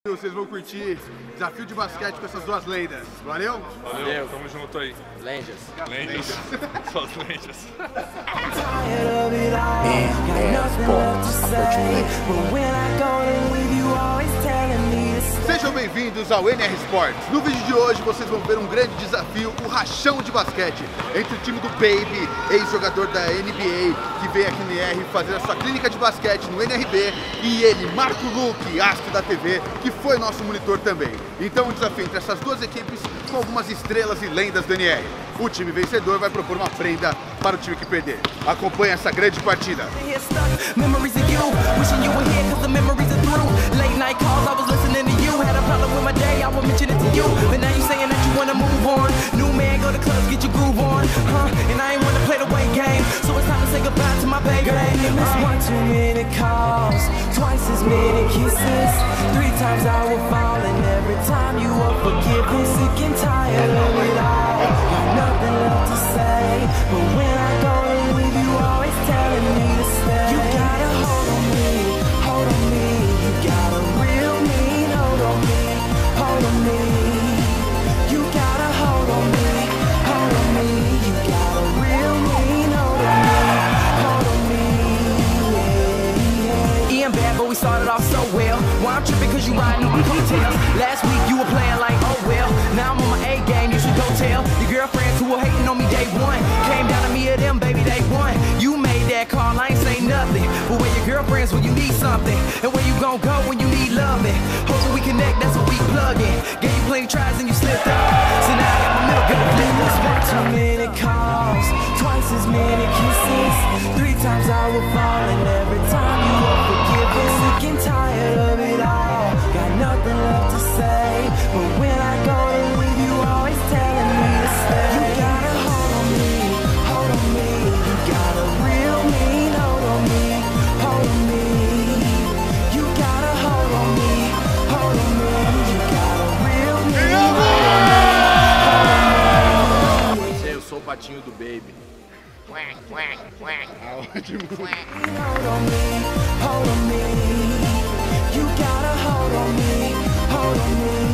Vocês vão curtir desafio de basquete com essas duas lendas. Valeu? Valeu, tamo junto aí. Lendas. Lendas. Só as lendas. Sejam bem-vindos ao NR Sports. No vídeo de hoje vocês vão ver um grande desafio, o rachão de basquete, entre o time do Baby, ex-jogador da NBA, que veio aqui no NR fazer a sua clínica de basquete no NRB, e ele, Marco Luque, astro da TV, que foi nosso monitor também. Então um desafio entre essas duas equipes com algumas estrelas e lendas do NR. O time vencedor vai propor uma prenda para o time que perder. Acompanhe essa grande partida. Started off so well. Why I'm tripping cause you riding on my coattails. Last week you were playing like, oh well. Now I'm on my A game, you should go tell your girlfriends who were hating on me day one. Came down to me or them, baby, they won. You made that call, I ain't say nothing. But where your girlfriends when you need something? And where you gon' go when you need loving? Hoping we connect, that's what we plug in. Gave you plenty tries and you slipped up. So now I got my milk in the flip. One too many calls, twice as many kisses. 3 times I will fall and every time you were forgiven. Sick and tired of it all, got nothing left to say. But when I go to leave, you always telling me to stay. You got a hold on me, hold on me. You got a real mean hold on me, hold on me. You got a hold on me, hold on me. You got a real mean hold on me. Eu sou o patinho do Baby. Ótimo. Hold on me, hold on me. You got a hold on me, hold on me.